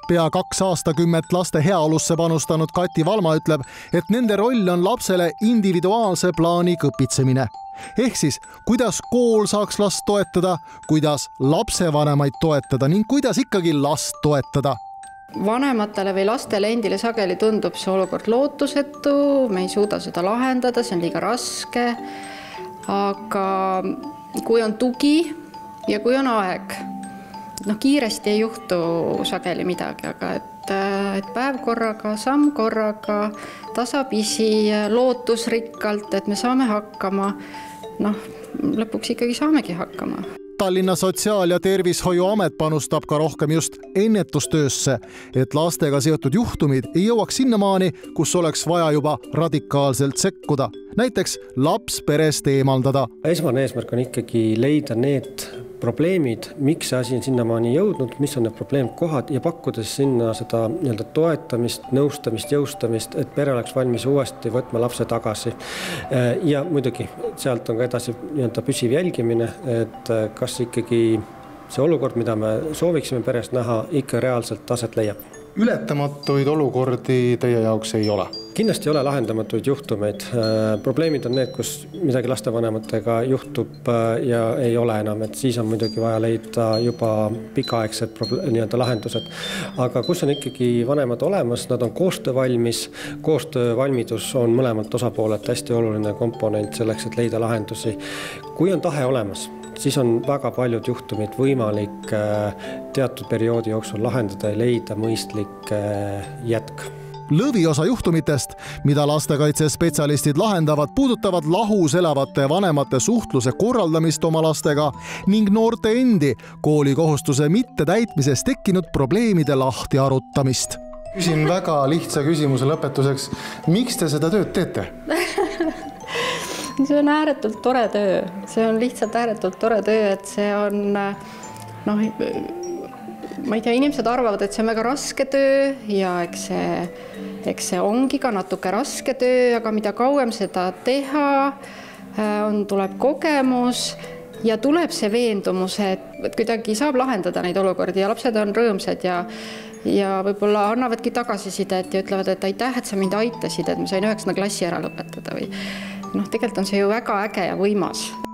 Pea 2 aastakümmet laste heaolusse panustanud Kati Valma ütleb, et nende roll on lapsele individuaalse plaani kõpitsemine. Ehk siis, kuidas kool saaks last toetada, kuidas lapsevanemaid toetada ning kuidas ikkagi last toetada. Vanematele või lastele endile sageli tundub see olukord lootusetu, me ei suuda seda lahendada, see on liiga raske, aga kui on tugi ja kui on aeg, kiiresti ei juhtu sageli midagi, aga et päev korraga, samm korraga, tasapisi, lootusrikkalt, et me saame hakkama, lõpuks ikkagi saamegi hakkama. Tallinna Sotsiaal- ja Tervishoiuamet panustab ka rohkem just ennetustöösse, et lastega seotud juhtumid ei jõuaks sinnamaani, kus oleks vaja juba radikaalselt sekkuda. Näiteks laps perest eemaldada. Esmane eesmärk on ikkagi leida need probleemid, miks see asi on sinnamaani jõudnud, mis on need probleemkohad ja pakkudes sinna seda toetamist, nõustamist, jõustamist, et pere oleks valmis uuesti võtma lapse tagasi. Ja muidugi sealt on ka edasi püsiv jälgimine, et kas ikkagi see olukord, mida me sooviksime perest näha, ikka reaalselt taset leiab. Ületamatuid olukordi teie jaoks ei ole? Kindlasti ei ole lahendamatuid juhtumeid. Probleemid on need, kus midagi lastevanematega juhtub ja ei ole enam, et siis on muidugi vaja leida juba pikaaegsed lahendused. Aga kus on ikkagi vanemad olemas, nad on koostöövalmis. Koostöövalmidus on mõlemalt osapoolelt hästi oluline komponent selleks, et leida lahendusi. Kui on tahe olemas, siis on väga paljud juhtumid võimalik teatud perioodi jooksul lahendada ja leida mõistlik jätk. Lõviosa juhtumitest, mida lastekaitsespetsialistid lahendavad, puudutavad lahus elavate vanemate suhtluse korraldamist oma lastega ning noorte endi koolikohustuse mittetäitmises tekkinud probleemide lahti arutamist. Küsin väga lihtsa küsimuse lõpetuseks. Miks te seda tööd teete? See on ääretult tore töö. See on lihtsalt ääretult tore töö, et see on, ma ei tea, inimesed arvavad, et see on väga raske töö ja eks see ongi ka natuke raske töö, aga mida kauem seda teha, tuleb kogemus ja tuleb see veendumus, et kuidagi saab lahendada neid olukordi ja lapsed on rõõmsad ja võib-olla annavadki tagasisidet ja ütlevad, et aitäh, et sa mind aitasid, et ma sain 9. klassi ära lõpetada või tegelikult on see ju väga äge ja võimas.